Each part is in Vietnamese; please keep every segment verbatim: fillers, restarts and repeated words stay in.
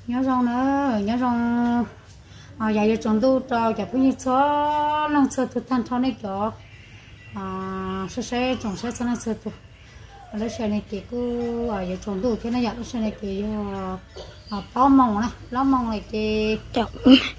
nhớ rong nữa nhớ rong à giờ giờ trồng tu cho giờ bây giờ cho năng sơ tu thanh thọ này cho à sẽ sẽ trồng sẽ cho năng sơ tu lấy xe này thì cứ ở giờ trồng tu thế này giờ lấy xe này thì à bao mông này bao mông này thì chọc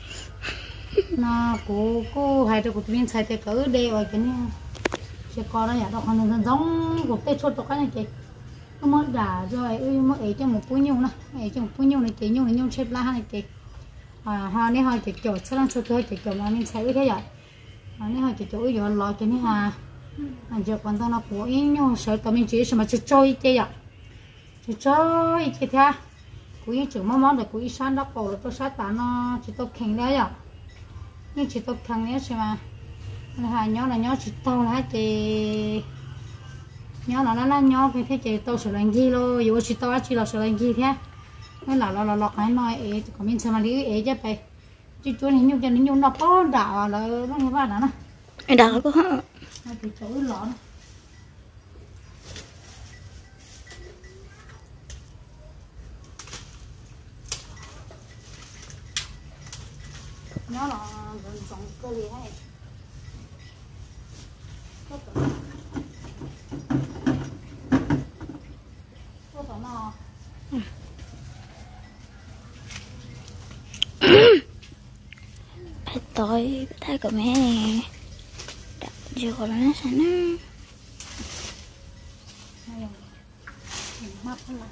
nó cô cô hai đứa của tụi mình xài thì cứ để ở cái này chỉ có nó giờ nó còn nó giống một cái chốt cái này chị nó mới gà rồi ơi mới ấy cho một cú nhung này ấy cho một cú nhung này chị nhung này nhung xếp lá này chị à hoa này hoa chị chỗ sẽ làm số thôi chị chỗ mà mình xài thế vậy à này hoa chị chỗ giờ lo cho này ha anh giờ còn tao nó của yên nhung sợ tụi mình chỉ mà chỉ trôi chị ạ chỉ trôi chị theo cú yên chữ món món để cú yên san đó cổ là tôi sát tán nó chỉ tôi khen đấy ạ nhưng chỉ tôi thằng nhé xem mà hai nhó là nhó chỉ tao là chị nhó là nó nó nhó cái thế chị tao sửa lại gì luôn dù chỉ tao chỉ là sửa lại gì thế nên là là là lọt cái nói ấy còn mình xem mà lý ấy chứ phải chứ chỗ này nhung cho nên nhung nó có đảo là nó như vậy đó nè đảo có hả thì chỗ lọt nhó là trồng cơ gì hay có tao có tao nó phải tối thấy của mẹ nè đặt chưa còn nó sẵn á mắt lại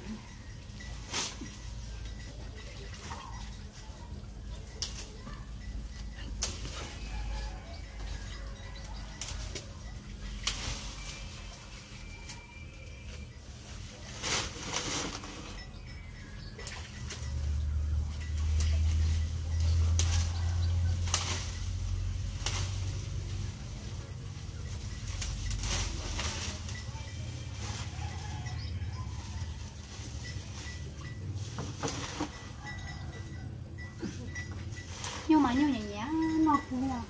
nhưng mà như nhẹ nhẹ nó cũng là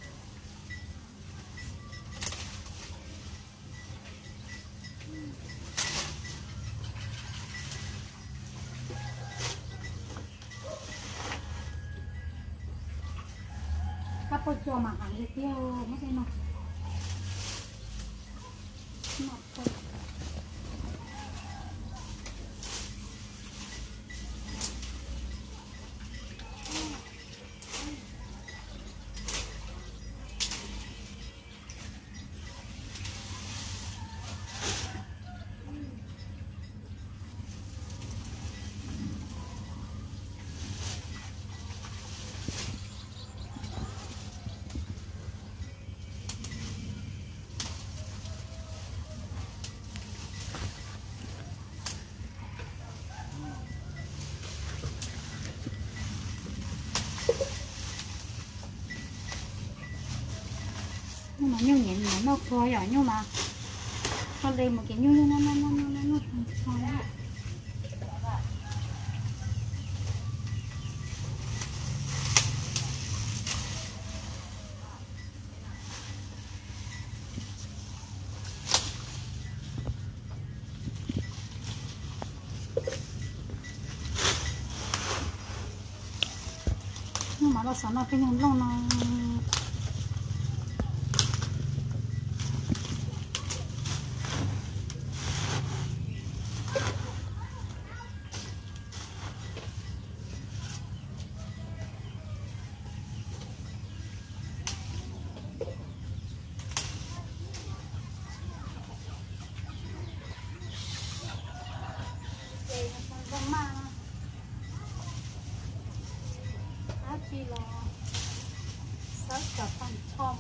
các cô cho mà hàng đi tiêu mấy cái nó nhưng mà như nhẹ mà nó thôi rồi nhưng mà nó đi một cái như nó nó nó nó nó thôi á nhưng mà nó sợ nó cái nhung nó nó chỉ là rất là phân thom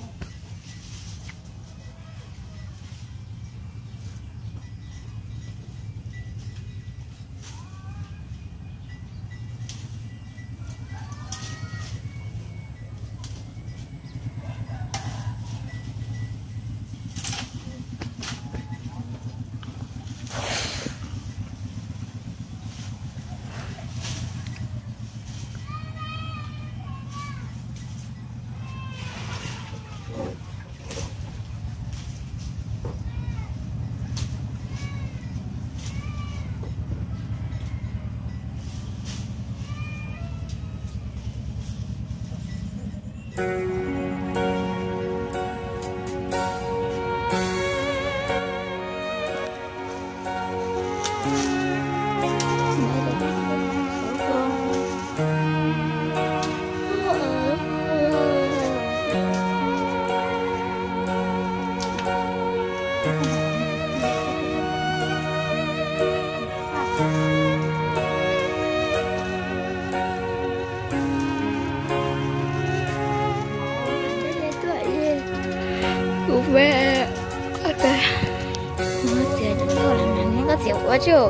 về ok nó sẽ chúng tôi làm này nó có chịu quá chứ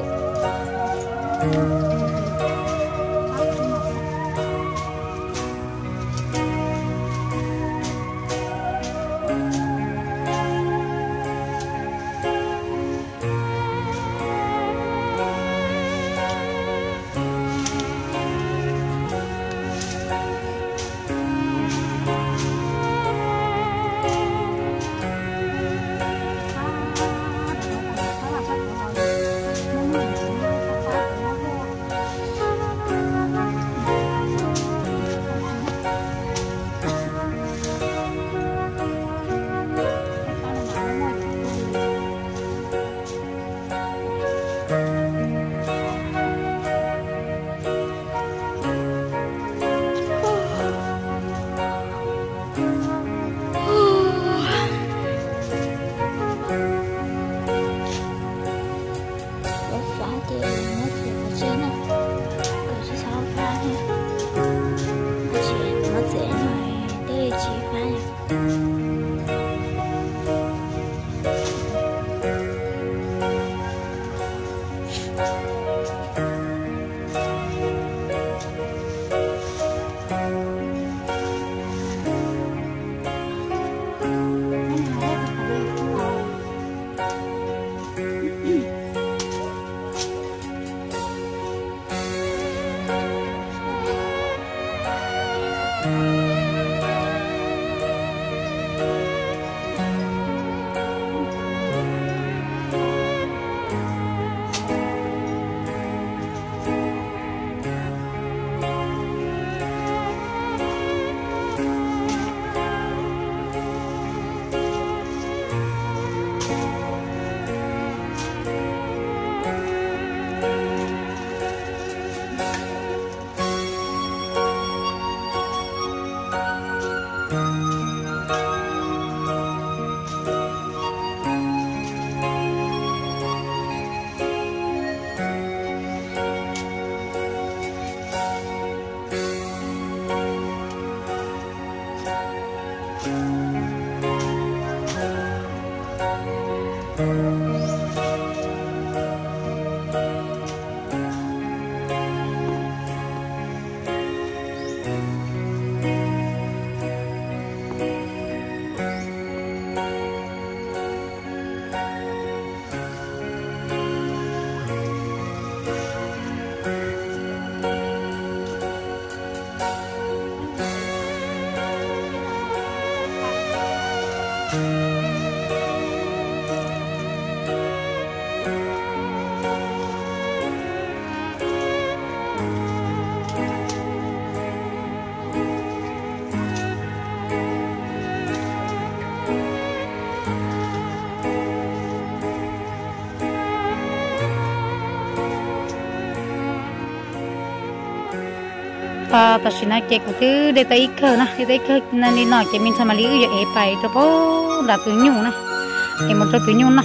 à ta xin nói chuyện của thứ để tới khờ na để tới khờ nên đi nói chuyện mình sao mà lý do ép bài cho bố đã cứ nhung na em một cho cứ nhung na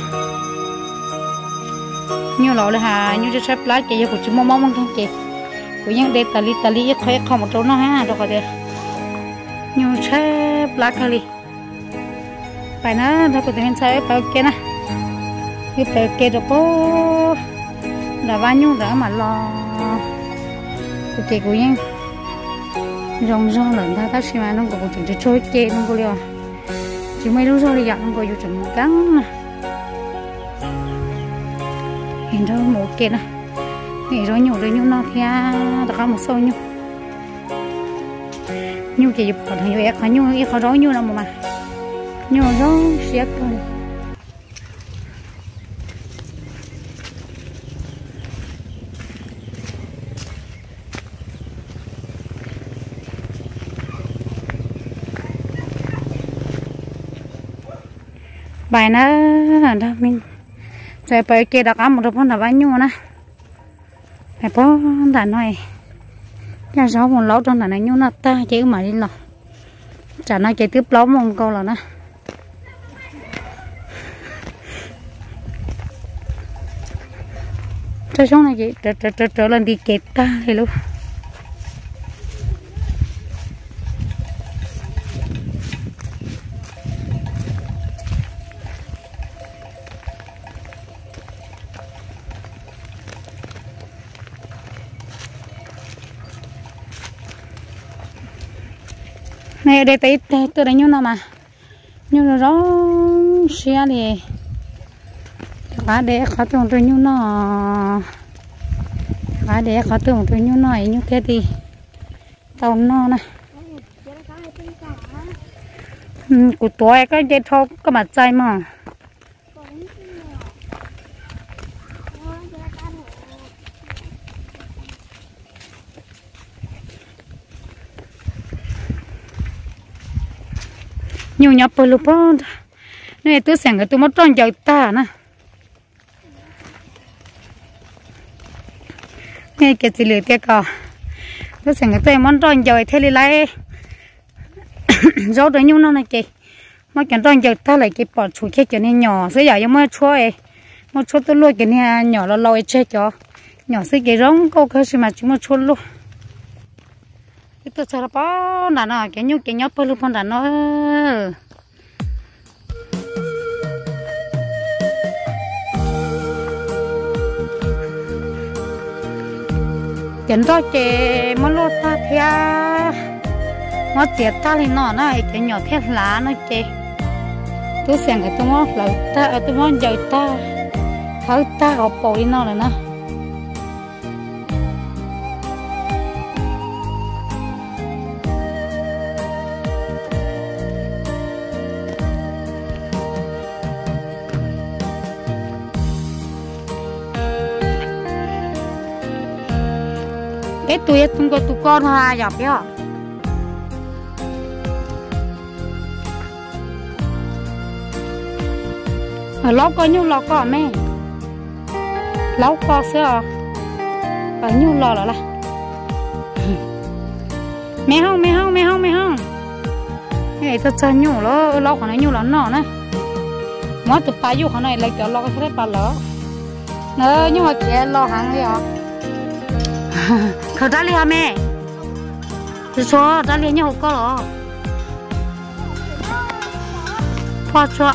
nhung lọ là hà nhung cho sắp lá chị của chúng mong mong không chị của những để tali tali khơi không một chỗ nó ha đâu có được nhung sắp lá kali bài nó thôi của mình sai bài kia na cái bài kia được bố đã bao nhiêu đã mà lo của chị của những rong rong lần ta ta xem nó có chừng chơi chơi nó có liều chỉ mấy lúc sau thì dặn nó có vô chừng cắn hiện rồi một kia nè hiện rồi nhiều rồi nhiều nó kia đã có một số nhiều nhiều chỉ còn thằng nhiều khó nhiều ít khó rối nhiều lắm mà nhiều rối xếp thôi bài nó đó mình rồi bài kia đã có một đứa con là bao nhiêu nè phải có là nói cha sáu một lỗ trong là này nhiêu nó ta chứ mà đi lò chả nói chơi tiếp lỗ một câu là nó cho xuống này chị trở trở trở trở lên đi kẹt ta thì luôn này đây tới tôi đánh nhau nào mà nhau nó rõ xe đi cá để khó tưởng tôi nhau nó cá để khó tưởng tôi nhau nói như thế thì tàu nó nè của tôi cái dây thô có mặt trái mà nhiều nhóc bự lúc đó này tôi xem cái tôi mất tròn giờ ta nè này cái gì lười tiếc cả tôi xem cái tôi mất tròn giờ thế lại rau đấy nhung nó này kì mà cái tròn giờ ta lại cái bỏ chuối cái cho nên nhỏ sẽ giờ giống mà chuối mà chuối tôi luôn cái này nhỏ là lôi chết cho nhỏ sẽ cái rong câu cái gì mà chúng mà chuối luôn tôi sợ bao đàn nó cái nhung cái nhóc bự lúc đàn nó chuyện đó chị mà lo ta thia mà tiệt ta thì nó nó cái nhỏ thét lá nó chị tôi xem cái tôi nó là ta tôi nó dời ta thở ta học bộ đi nó rồi nè cái tuổi tung có tụ con ha dọc đó ở lâu có nhiêu lò có mẹ lâu có xưa ở nhiêu lò là mẹ không mẹ không mẹ không mẹ không cái tao chơi nhiêu lo lâu còn nhiêu lò nọ nè mỗi tụi bà yêu này lại cho lo cái thế bà lỡ nữa nhưng mà kia lo hàng đi à khởi ra đi hả mẹ thì số ra đi nhau có rồi pha cho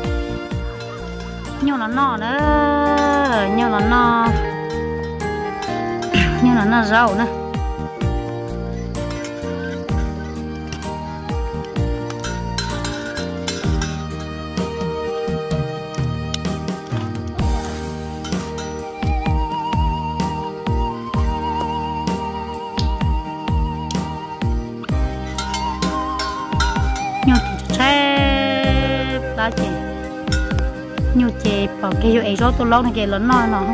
nhau là no nữa nhau là no nhau là no rau nữa chị nhiều chị bảo cái hiệu ấy rồi tôi lâu này cái lớn nói nó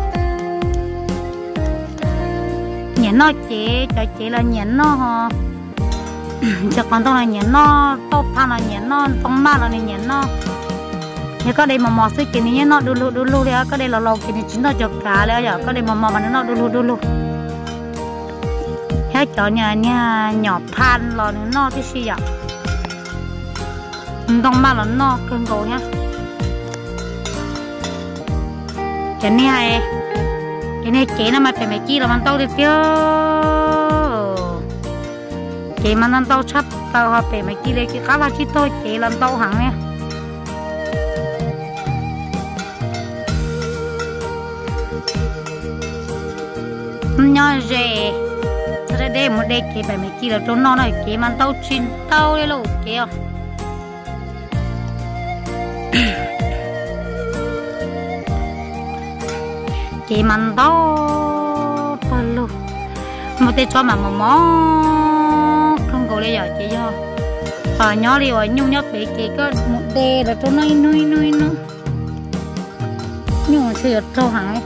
nhện nó chị cho chị là nhện nó hả cho con tôi là nhện nó tốt than là nhện nó tông ma là nhện nó như có đây mà mò xí cái này nó đu lu đu lu đấy có đây là lâu cái này chính nó cho cá đấy giờ có đây mà mò mà nó đu lu đu lu hết cho nhà nhà nhỏ than là nó thì gì vậy đông mà là nó cơn gỗ nhá cái này hay cái này chế nó mà phải mấy chi là mình tao được chưa chế mà nó tao chắc tao học phải mấy chi đấy cái cá là chỉ thôi chế làm tao hẳn nha nhớ rẻ sẽ để một đây chế phải mấy chi là trốn nó này chế mà tao chín tao đấy luôn chế à chị mình đó luôn một tay cho mà một món không có lý do chị cho và nhỏ đi rồi nhung nhóc bị chị có một đê là cho nuôi nuôi nuôi nó nhung thì ở trâu hẳn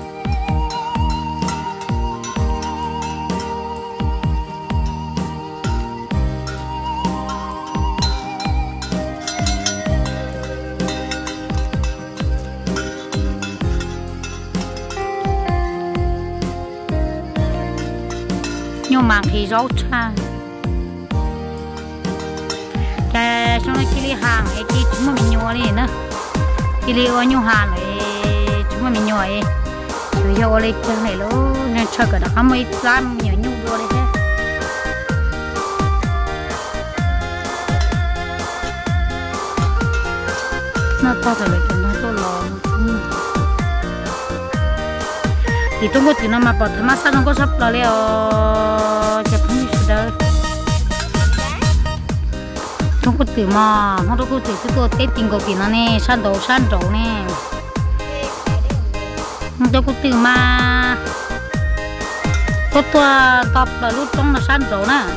mang thì rau cha cái trong này kia hàng ấy kia chúng mình nhua đi nữa kia ở nhua hàng ấy chúng mình nhua ấy rồi vô đây cái này luôn nên chơi cái đó không mấy làm nhiều nhung vô đây thế nó to rồi cái nó to lò thì tôi có thì nó mà bỏ thằng má sao nó có sắp là leo chụp hình gì đó không có từ mà không có từ từ tôi tết tiền của tiền nó nè san đầu san đầu nè không có từ mà tôi tôi tập là lúc trong là san đầu nè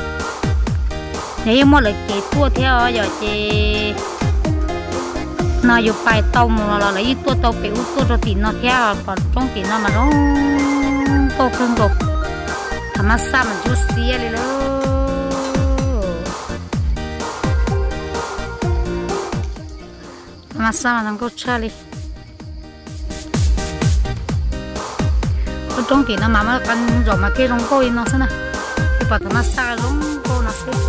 nếu mà lại chị tua theo giờ chị nó dùng bài tông là lấy tua tàu biểu tua cho tiền nó theo còn trong tiền nó mà nó to hơn rồi thằng mà sao mà chú xía đi luôn mà sao mà thằng cô chơi đi trong tiền nó mà mà ăn rồi mà cái rong coi nó xem nào cái bảo thằng mà sao rong cô nó xem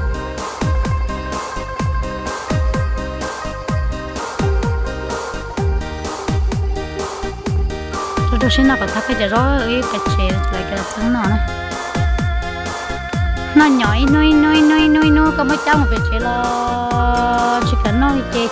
rồi tôi xin nào bảo thằng cái giờ đó ấy cái chế lại cái thằng nó này nó nhảy nuôi nuôi nuôi nuôi nuôi có mấy cháu một cái chế lo chỉ cần nói chế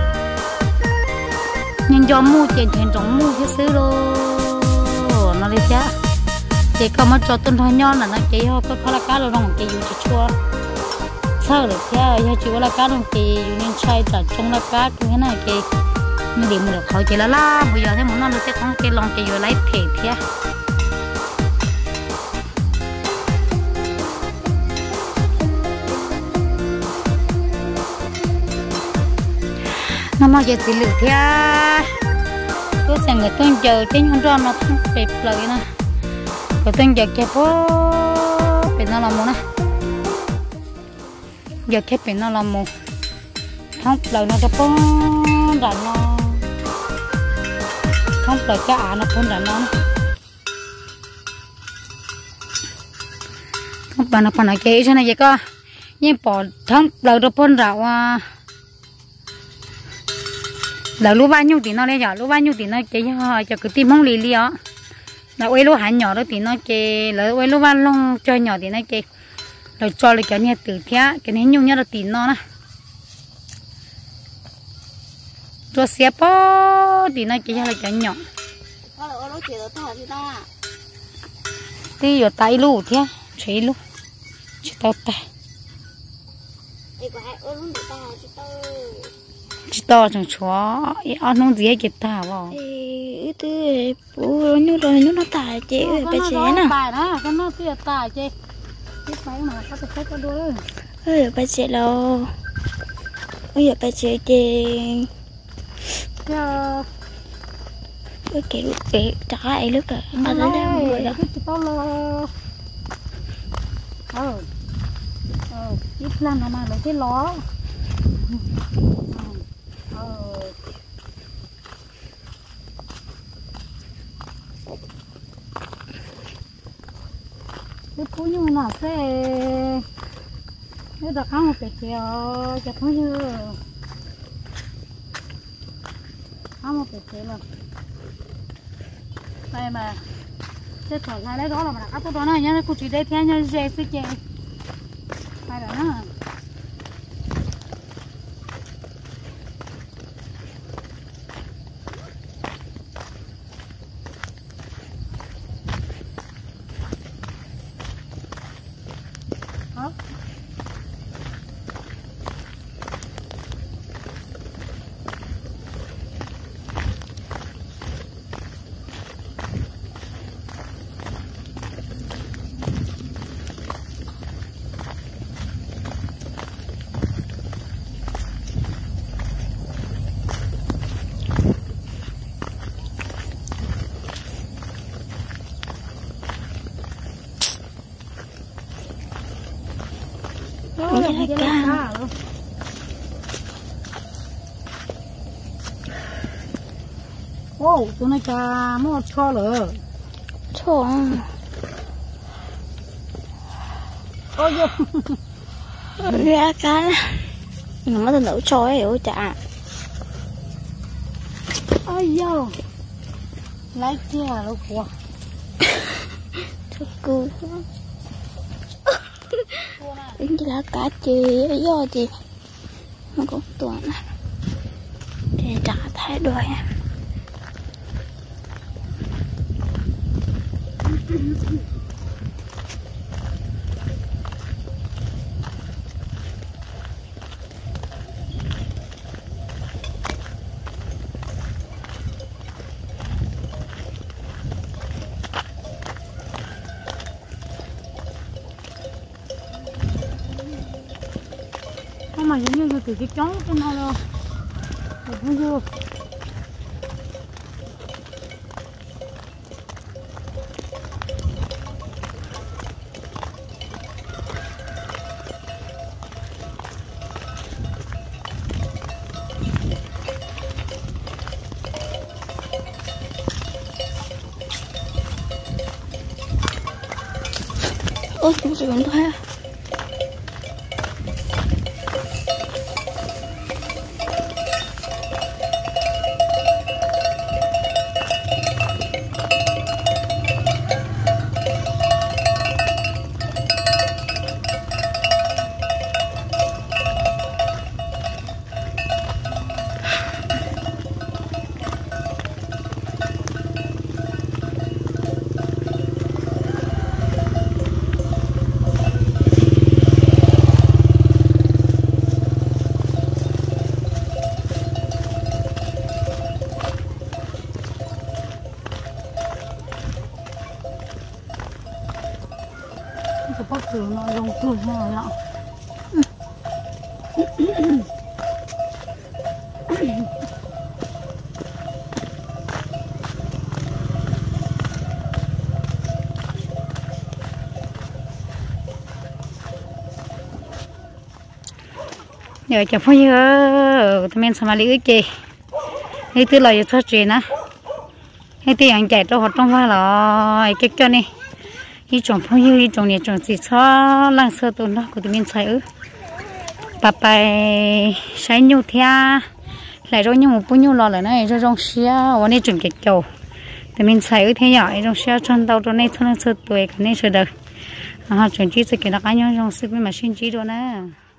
nhưng do mua tiền tiền giống mua cái xứ luôn nó đi chứ chỉ có mất cho tuần thôi nhon là nó chỉ ho có có là cá rồi đồng chỉ dùng chỉ chua sao được chứ giờ chỉ có là cá đồng chỉ dùng nên chay trả trong là cá cái này chỉ nhưng điểm được khỏi chỉ là la bây giờ thấy muốn nó được cái con cái lòng chỉ vừa lấy thịt chứ nó mà giờ chỉ lựa theo tôi sẽ người tôi chờ trên con rau nó không đẹp lợi nè rồi tôi giờ cái phố bên nó làm một nè giờ cái bên nó làm một không lợi nó cái phố đàn nó không lợi cái ả nó không đàn nó không bà nó còn ở cái thế này vậy cơ nhưng bỏ không lợi nó phân rau à là lúa bao nhiêu thì nó lấy giờ lúa bao nhiêu thì nó chơi cho cứ tìm không lì lì á là quay lúa hạt nhỏ đó thì nó chơi là quay lúa bao lông chơi nhỏ thì nó chơi rồi cho lại cái này từ thế cái này nhung nhá là tí nó nè cho xếp bó thì nó chơi là cái nhỏ thì ở tay lú thế chế lú chế tao ta chỉ to chẳng chó ăn không gì cái ta vào ê tư bố nhú rồi nhú nó tải chị ơi bà chế nè bài đó con nó kia tải chị cái máy mà có thể thấy có đôi ơi bà chế lo ơi giờ bà chế chị cái cái kiểu cái trả lại lúc cả ăn nó đang người đó cái to lo ờ ờ ít lần nó mà lấy cái ló cái phú như nó sẽ cái đặc ăn một cái kẹo cho phú như ăn một cái kẹo rồi đây mà cái thỏi này đấy đó là mà đặt áp đó này nhá cô chỉ đây theo nhá dễ sẽ chơi phải đó nè Cái cá ô tụi nó cá mua cho rồi cho ôi vô ra cá nó mới nấu cho ấy ôi chả ôi vô lấy kia đâu quá thật cô ini là cá chê do gì nó cũng tuần để trả thái đuổi mà giống như từ cái chón cái nó đâu không vô ôi không sử dụng thôi. cái bắp cừu nó lông cừu rồi ạ. Giờ chả phải nhớ tụi mình xem lại cái cái thứ là cho chuyện á cái tiền anh chạy cho họ trong vai là cái cho này cái trồng phong như trồng này trồng gì cho lang sơ tụi nó của tụi mình xài ư bà bài xài nhiều thia lại rồi nhưng một bữa nhiều lò lại này rồi trong xia ở đây trồng cái cầu tụi mình xài ư thế nhỏ trong xia chân tàu trong này cho lang sơ tuổi cái này sơ đời họ trồng chỉ sẽ cái là cái nhau trong xí bên mà xin chỉ rồi nè.